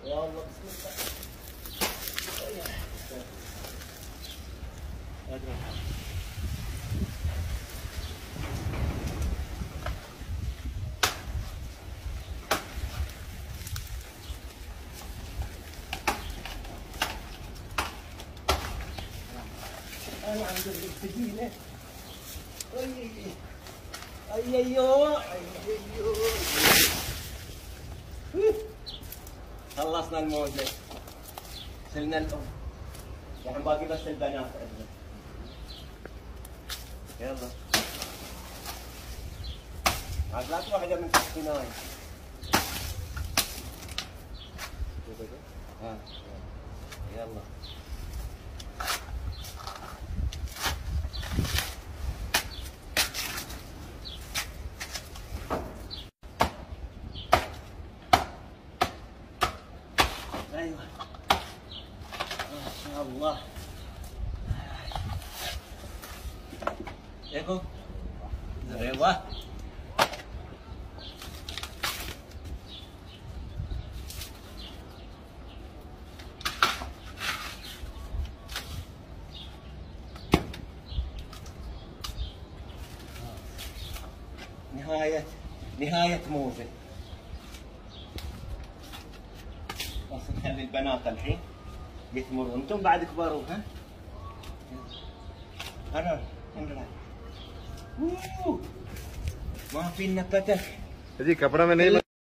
يلا بسم الله. أنا عند الثقيلة. خلصنا الموزة، شلنا الأم، يعني باقي بس البنات عندنا. يلا. عاد لا تروح من تحت هناي. ها يلا. ايوه ما شاء الله. ايكو ايوه نهاية موزة. بس نخلي البنات الحين يثمرون، انتم بعد كبروا. ها انا ما في لنا فتح. هذيك ابرا من